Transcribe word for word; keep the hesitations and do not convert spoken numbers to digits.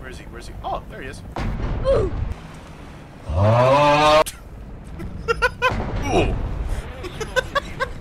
Where is he? Where is he? Oh, there he is. Oh. Ooh.